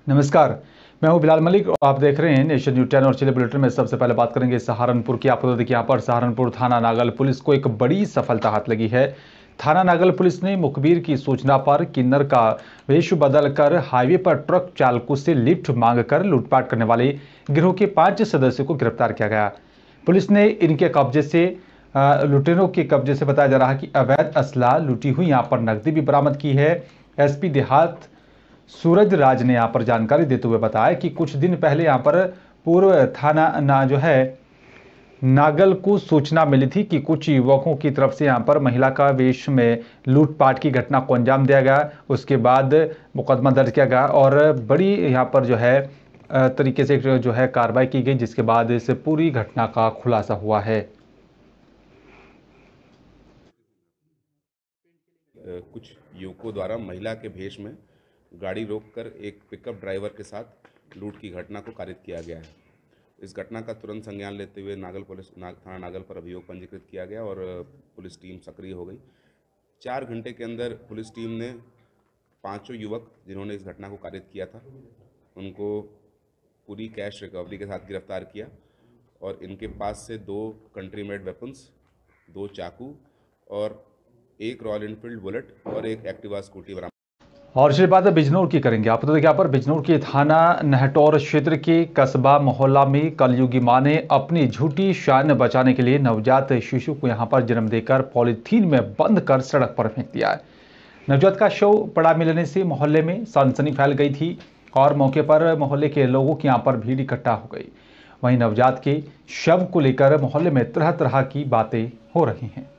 नमस्कार, मैं हूं बिलाल मलिक और आप देख रहे हैं नेशन न्यूज़ 10 और चलिए बुलेटिन में सबसे पहले बात करेंगे सहारनपुर की। आपको देखिए यहाँ पर सहारनपुर थाना नागल पुलिस को एक बड़ी सफलता हाथ लगी है। थाना नागल पुलिस ने मुखबिर की सूचना पर किन्नर का वेश बदलकर हाईवे पर ट्रक चालकों से लिफ्ट मांगकर लूटपाट करने वाले गिरोह के 5 सदस्यों को गिरफ्तार किया गया। पुलिस ने इनके कब्जे से लुटेरों के कब्जे से बताया जा रहा है कि अवैध असला, लूटी हुई यहाँ पर नकदी भी बरामद की है। एसपी देहात सूरज राज ने यहाँ पर जानकारी देते हुए बताया कि कुछ दिन पहले यहाँ पर पूर्व थाना नागल को सूचना मिली थी कि कुछ युवकों की तरफ से यहाँ पर महिला का वेश में लूटपाट की घटना को अंजाम दिया गया। उसके बाद मुकदमा दर्ज किया गया और बड़ी यहाँ पर तरीके से कार्रवाई की गई, जिसके बाद इस पूरी घटना का खुलासा हुआ है। कुछ युवकों द्वारा महिला के भेष में गाड़ी रोककर एक पिकअप ड्राइवर के साथ लूट की घटना को कारित किया गया है। इस घटना का तुरंत संज्ञान लेते हुए थाना नागल पर अभियोग पंजीकृत किया गया और पुलिस टीम सक्रिय हो गई। 4 घंटे के अंदर पुलिस टीम ने 5 युवक जिन्होंने इस घटना को कारित किया था, उनको पूरी कैश रिकवरी के साथ गिरफ्तार किया और इनके पास से 2 कंट्री मेड वेपन्स, 2 चाकू और 1 रॉयल एनफील्ड बुलेट और 1 एक्टिवा स्कूटी बरामद। और चलिए बात बिजनौर की करेंगे। आपको तो देखिए यहाँ पर बिजनौर के थाना नहटौर क्षेत्र के कस्बा मोहल्ला में कलयुगी मां ने अपनी झूठी शान बचाने के लिए नवजात शिशु को यहाँ पर जन्म देकर पॉलीथीन में बंद कर सड़क पर फेंक दिया है। नवजात का शव पड़ा मिलने से मोहल्ले में सनसनी फैल गई थी और मौके पर मोहल्ले के लोगों की यहाँ पर भीड़ इकट्ठा हो गई। वहीं नवजात के शव को लेकर मोहल्ले में तरह तरह की बातें हो रही हैं।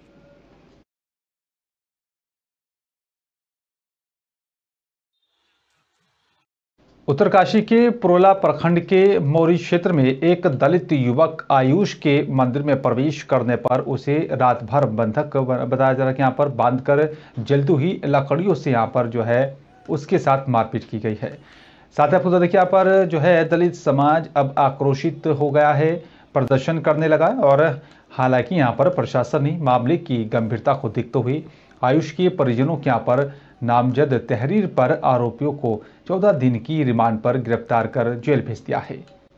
उत्तरकाशी के पुरोला प्रखंड के मौरी क्षेत्र में एक दलित युवक आयुष के मंदिर में प्रवेश करने पर उसे रात भर बंधक बताया जा रहा है कि यहाँ पर बांधकर जलती हुई लकड़ियों से यहाँ पर उसके साथ मारपीट की गई है। साथ ही आपको देखिए यहाँ पर दलित समाज अब आक्रोशित हो गया है, प्रदर्शन करने लगा और हालांकि यहाँ पर प्रशासन ने मामले की गंभीरता को देखते हुए आयुष के परिजनों के यहाँ पर नामजद तहरीर पर आरोपियों को 14 दिन की रिमांड पर गिरफ्तार कर जेल भेज दिया है।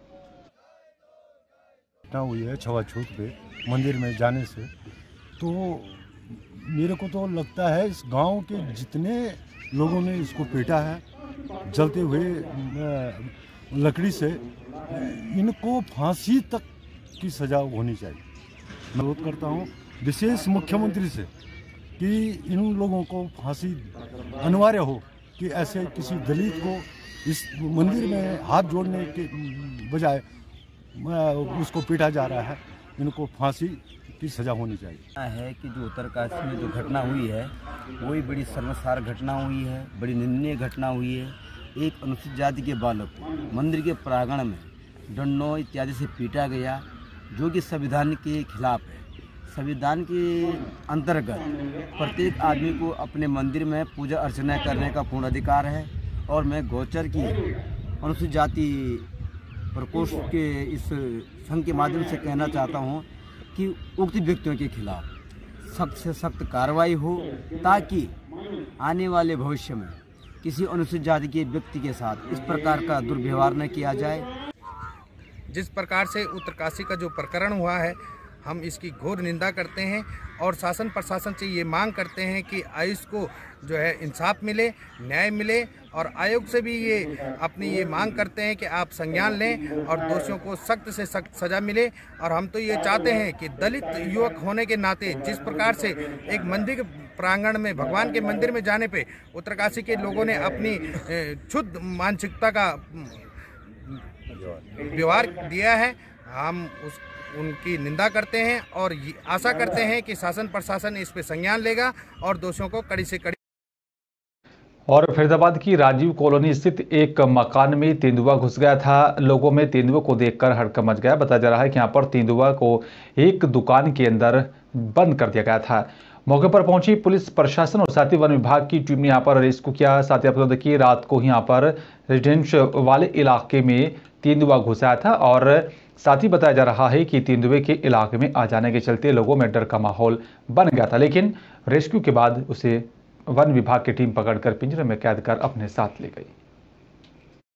हुई है छुआछूत पे मंदिर में जाने से, तो मेरे को तो लगता है इस गांव के जितने लोगों ने इसको पीटा है जलते हुए लकड़ी से, इनको फांसी तक की सजा होनी चाहिए। मैं अनुरोध करता हूं विशेष मुख्यमंत्री से कि इन लोगों को फांसी अनिवार्य हो, कि ऐसे किसी दलित को इस मंदिर में हाथ जोड़ने के बजाय उसको पीटा जा रहा है, इनको फांसी की सजा होनी चाहिए। है कि जो उत्तरकाशी में जो घटना हुई है वही बड़ी शर्मसार घटना हुई है, बड़ी निंदनीय घटना हुई है। एक अनुसूचित जाति के बालक को मंदिर के प्रांगण में डंडों इत्यादि से पीटा गया, जो कि संविधान के खिलाफ है। संविधान के अंतर्गत प्रत्येक आदमी को अपने मंदिर में पूजा अर्चना करने का पूर्ण अधिकार है और मैं गोचर की अनुसूचित जाति प्रकोष्ठ के इस संघ के माध्यम से कहना चाहता हूं कि उक्त व्यक्तियों के खिलाफ सख्त से सख्त कार्रवाई हो, ताकि आने वाले भविष्य में किसी अनुसूचित जाति के व्यक्ति के साथ इस प्रकार का दुर्व्यवहार न किया जाए। जिस प्रकार से उत्तरकाशी का जो प्रकरण हुआ है, हम इसकी घोर निंदा करते हैं और शासन प्रशासन से ये मांग करते हैं कि आयुष को इंसाफ मिले, न्याय मिले और आयोग से भी अपनी ये मांग करते हैं कि आप संज्ञान लें और दोषियों को सख्त से सख्त सजा मिले। और हम तो ये चाहते हैं कि दलित युवक होने के नाते जिस प्रकार से एक मंदिर के प्रांगण में, भगवान के मंदिर में जाने पे उत्तरकाशी के लोगों ने अपनी क्षुद्र मानसिकता का व्यवहार दिया है, हम उनकी निंदा करते हैं और आशा करते हैं कि शासन प्रशासन इस पे संज्ञान लेगा और दोषियों को कड़ी से कड़ी। और फरीदाबाद की राजीव कॉलोनी स्थित एक मकान में तेंदुआ घुस गया था। लोगों में तेंदुए को देखकर हड़कंप मच गया। बताया जा रहा है कि यहाँ पर तेंदुआ को एक दुकान के अंदर बंद कर दिया गया था। मौके पर पहुंची पुलिस प्रशासन और साथ ही वन विभाग की टीम ने यहाँ पर रेस्क्यू किया। साथ ही आपको देखिए रात को ही यहाँ पर रेजिडेंस वाले इलाके में तेंदुआ घुसा था और साथ ही बताया जा रहा है कि तेंदुए के इलाके में आ जाने के चलते लोगों में डर का माहौल बन गया था, लेकिन रेस्क्यू के बाद उसे वन विभाग की टीम पकड़कर पिंजरे में कैद कर अपने साथ ले गई।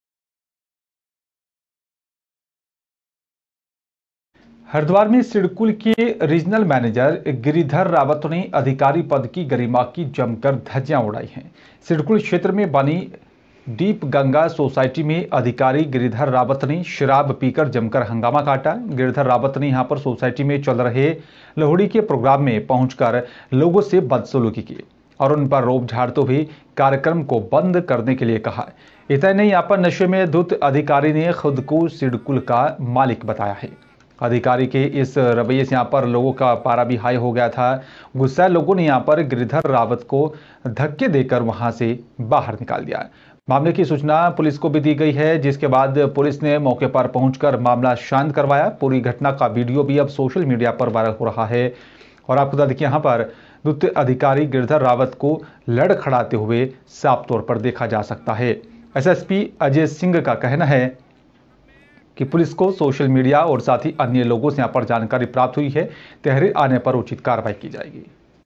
हरिद्वार में सिडकुल के रीजनल मैनेजर गिरिधर रावत ने अधिकारी पद की गरिमा की जमकर धज्जियां उड़ाई हैं। सिडकुल क्षेत्र में बनी डीप गंगा सोसाइटी में अधिकारी गिरिधर रावत ने शराब पीकर जमकर हंगामा काटा। गिरिधर रावत ने यहां पर सोसाइटी में चल रहे लोहड़ी के प्रोग्राम में पहुंचकर लोगों से बदसलूकी की और उन पर रोब झाड़ते हुए कार्यक्रम को बंद करने के लिए कहा। इतना नहीं, यहाँ पर नशे में धुत अधिकारी ने खुद को सिडकुल का मालिक बताया है। अधिकारी के इस रवैये से यहाँ पर लोगों का पारा भी हाई हो गया था। गुस्साए लोगों ने यहाँ पर गिरिधर रावत को धक्के देकर वहां से बाहर निकाल दिया। मामले की सूचना पुलिस को भी दी गई है, जिसके बाद पुलिस ने मौके पर पहुंचकर मामला शांत करवाया। पूरी घटना का वीडियो भी अब सोशल मीडिया पर वायरल हो रहा है और आपको बता दें कि यहाँ पर द्वित अधिकारी गिरिधर रावत को लड़खड़ाते हुए साफ तौर पर देखा जा सकता है। एसएसपी अजय सिंह का कहना है कि पुलिस को सोशल मीडिया और साथ ही अन्य लोगों से यहाँ पर जानकारी प्राप्त हुई है। तहरीर आने पर उचित कार्रवाई की जाएगी।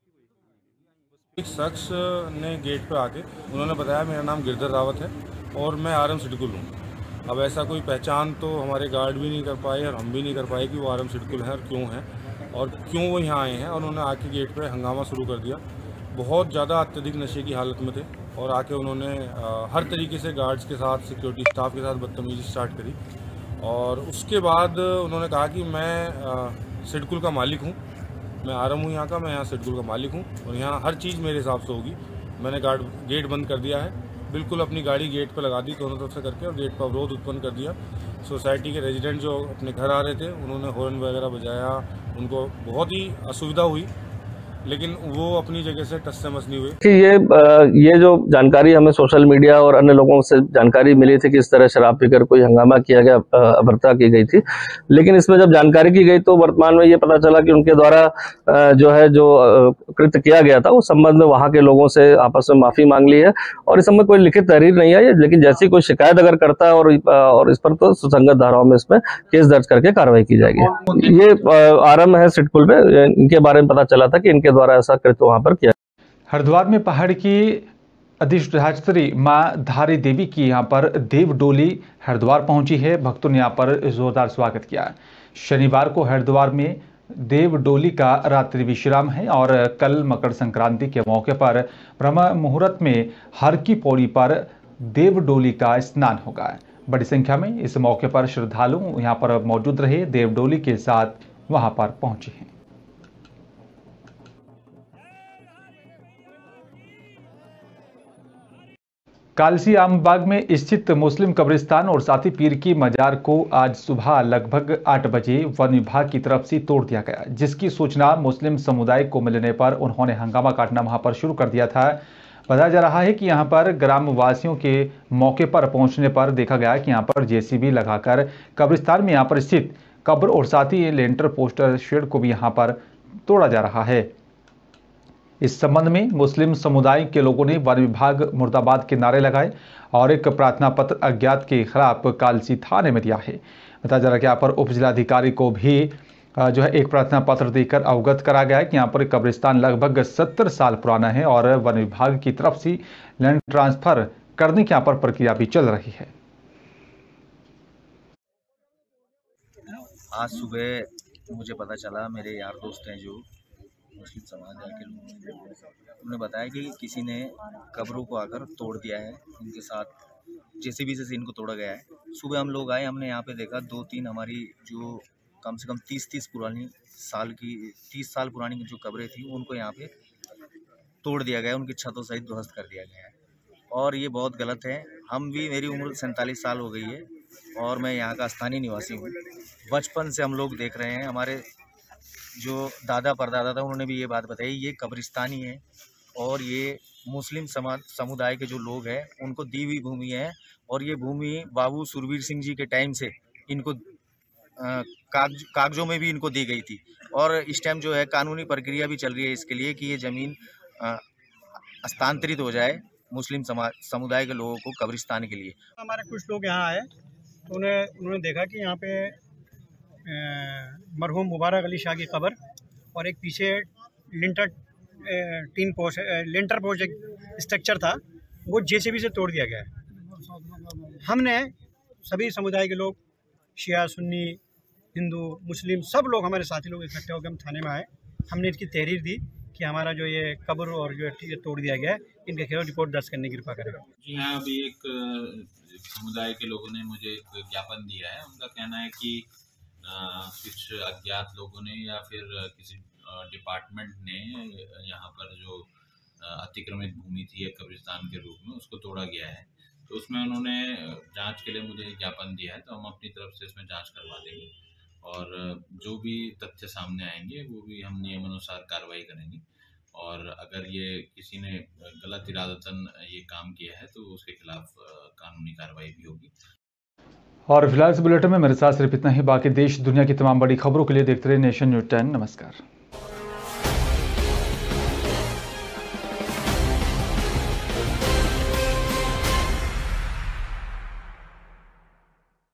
एक शख्स ने गेट पर आके उन्होंने बताया मेरा नाम गिरधर रावत है और मैं आरएम सिडकुल हूँ। अब ऐसा कोई पहचान तो हमारे गार्ड भी नहीं कर पाए और हम भी नहीं कर पाए कि वो आरएम सिडकुल है और क्यों वो यहाँ आए हैं। और उन्होंने आके गेट पर हंगामा शुरू कर दिया। बहुत ज़्यादा अत्यधिक नशे की हालत में थे और आके उन्होंने हर तरीके से गार्ड्स के साथ, सिक्योरिटी स्टाफ के साथ बदतमीजी स्टार्ट करी। और उसके बाद उन्होंने कहा कि मैं सिडकुल का मालिक हूँ, मैं आरएम हूँ यहाँ का, मैं यहाँ सिडकुल का मालिक हूँ और यहाँ हर चीज़ मेरे हिसाब से होगी। मैंने गेट बंद कर दिया है, बिल्कुल अपनी गाड़ी गेट पर लगा दी दोनों तरफ से करके और गेट पर अवरोध उत्पन्न कर दिया। सोसाइटी के रेजिडेंट जो अपने घर आ रहे थे उन्होंने हॉर्न वगैरह बजाया, उनको बहुत ही असुविधा हुई, लेकिन वो अपनी जगह से टस से मस नहीं हुए। कि ये जो जानकारी हमें सोशल मीडिया और अन्य लोगों से जानकारी मिली थी कि इस तरह शराब पीकर कोई हंगामा किया गया, अभद्रता की गई थी, लेकिन इसमें जब जानकारी की गई तो वर्तमान में ये पता चला कि उनके द्वारा जो कृत्य किया गया था उस संबंध में वहां के लोगों से आपस में माफी मांग ली है और इस समय कोई लिखित तहरीर नहीं आई है। लेकिन जैसी कोई शिकायत अगर करता है और इस पर तो सुसंगत धाराओं में इसमें केस दर्ज करके कार्रवाई की जाएगी। ये आरएम है सिडकुल में, इनके बारे में पता चला था कि इनके द्वारा ऐसा कृत्य वहां पर किया। हरिद्वार में पहाड़ की अधिष्ठात्री मां धारी देवी की यहां पर देव डोली हरिद्वार पहुंची है। भक्तों ने यहां पर जोरदार स्वागत किया। शनिवार को हरिद्वार में देव डोली का रात्रि विश्राम है और कल मकर संक्रांति के मौके पर ब्रह्म मुहूर्त में हर की पौड़ी पर देव डोली का स्नान होगा। बड़ी संख्या में इस मौके पर श्रद्धालु यहां पर मौजूद रहे, देव डोली के साथ वहां पर पहुंचे हैं। कालसी आमबाग में स्थित मुस्लिम कब्रिस्तान और साथी पीर की मजार को आज सुबह लगभग 8 बजे वन विभाग की तरफ से तोड़ दिया गया, जिसकी सूचना मुस्लिम समुदाय को मिलने पर उन्होंने हंगामा काटना वहां पर शुरू कर दिया था। बताया जा रहा है कि यहां पर ग्रामवासियों के मौके पर पहुंचने पर देखा गया कि यहां पर जेसीबी लगाकर कब्रिस्तान में यहां पर स्थित कब्र और साथ ही लेंटर पोस्टर शेड को भी यहां पर तोड़ा जा रहा है। इस संबंध में मुस्लिम समुदाय के लोगों ने वन विभाग मुर्दाबाद के नारे लगाए और एक प्रार्थना पत्र अज्ञात के खिलाफ कालसी थाने में दिया है। बताया जा रहा है कि यहाँ पर उप जिलाधिकारी को भी जो है एक प्रार्थना पत्र देकर अवगत करा गया है कि यहाँ पर कब्रिस्तान लगभग 70 साल पुराना है और वन विभाग की तरफ से लैंड ट्रांसफर करने की यहाँ पर प्रक्रिया भी चल रही है। आज सुबह मुझे पता चला, मेरे यार दोस्त हैं जो मुस्लिम समाज के लोग, उन्होंने बताया कि किसी ने कब्रों को आकर तोड़ दिया है, इनके साथ जेसीबी से इनको तोड़ा गया है। सुबह हम लोग आए, हमने यहाँ पे देखा 2-3 हमारी जो कम से कम 30 साल पुरानी जो कब्रें थी उनको यहाँ पे तोड़ दिया गया, उनकी छतों सहित ध्वस्त कर दिया गया है और ये बहुत गलत है। हम भी, मेरी उम्र 47 साल हो गई है और मैं यहाँ का स्थानीय निवासी हूँ। बचपन से हम लोग देख रहे हैं, हमारे जो दादा परदादा था उन्होंने भी ये बात बताई, ये कब्रिस्तानी है और ये मुस्लिम समुदाय के जो लोग हैं उनको दी हुई भूमि है और ये भूमि बाबू सुरवीर सिंह जी के टाइम से इनको कागजों में भी इनको दी गई थी और इस टाइम जो है कानूनी प्रक्रिया भी चल रही है इसके लिए कि ये ज़मीन हस्तांतरित हो जाए मुस्लिम समुदाय के लोगों को कब्रिस्तान के लिए। हमारे कुछ लोग यहाँ आए तो उन्होंने देखा कि यहाँ पे मरहूम मुबारक अली शाह की कब्र और एक पीछे लेंटर पोस्ट एक स्ट्रक्चर था, वो जेसीबी से तोड़ दिया गया है। हमने सभी समुदाय के लोग, शिया सुन्नी हिंदू मुस्लिम सब लोग हमारे साथी लोग इकट्ठे होकर हम थाने में आए। हमने इनकी तहरीर दी कि हमारा जो ये कब्र और जो ये तोड़ दिया गया है, इनके खिलाफ रिपोर्ट दर्ज करने की कृपा करेगा। जी हाँ, अभी एक समुदाय के लोगों ने मुझे एक ज्ञापन दिया है। उनका कहना है कि कुछ अज्ञात लोगों ने या फिर किसी डिपार्टमेंट ने यहाँ पर जो अतिक्रमित भूमि थी एक कब्रिस्तान के रूप में, उसको तोड़ा गया है। तो उसमें उन्होंने जांच के लिए मुझे ज्ञापन दिया है, तो हम अपनी तरफ से इसमें जांच करवा देंगे और जो भी तथ्य सामने आएंगे वो भी हम नियमानुसार कार्रवाई करेंगे। और अगर ये किसी ने गलत इरादतन ये काम किया है तो उसके खिलाफ कानूनी कार्रवाई भी होगी। और फिलहाल इस बुलेटिन में मेरे साथ सिर्फ इतना ही। बाकी देश दुनिया की तमाम बड़ी खबरों के लिए देखते रहिए नेशन न्यूज़ 10। नमस्कार।